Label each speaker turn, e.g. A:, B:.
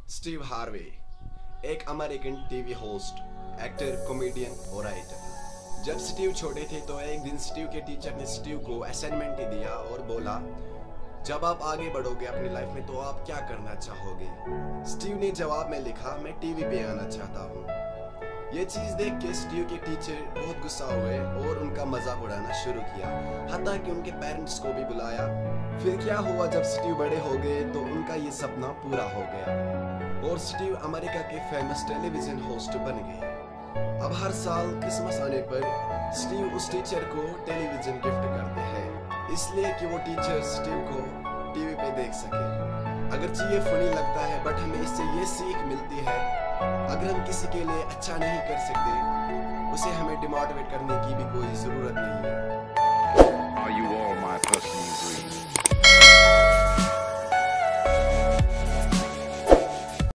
A: Steve Harvey एक American TV host, actor, comedian और writer. जब स्टीव छोटे थे तो एक दिन स्टीव के टीचर ने स्टीव को असाइनमेंट दिया और बोला, जब आप आगे बढ़ोगे अपनी लाइफ में तो आप क्या करना चाहोगे। स्टीव ने जवाब में लिखा, मैं टीवी पे आना चाहता हूँ। ये चीज देख के स्टीव के टीचर बहुत गुस्सा हुए और उनका मजाक उड़ाना शुरू किया, हत्ता कि उनके पेरेंट्स को भी बुलाया। फिर क्या हुआ, जब स्टीव बड़े हो गए तो उनका ये सपना पूरा हो गया और स्टीव अमेरिका के फेमस टेलीविजन होस्ट बन गए। अब हर साल क्रिसमस आने पर स्टीव उस टीचर को टेलीविजन गिफ्ट करते हैं, इसलिए कि वो टीचर स्टीव को टीवी पे देख सके। अगरचे ये फनी लगता है, बट हमें इससे ये सीख मिलती है, अगर हम किसी के लिए अच्छा नहीं कर सकते उसे हमें डिमोटिवेट करने की भी कोई जरूरत नहीं है।
B: Are you all my personal dreams?